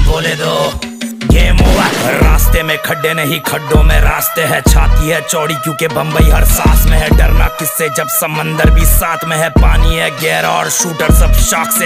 बोले दो game over. रास्ते में खड्डे नहीं, खड्डों में रास्ते हैं। छाती है चौड़ी क्योंकि बम्बई हर सांस में है। डरना किससे जब समंदर भी साथ में है। पानी है गहरा और शूटर सब शौक से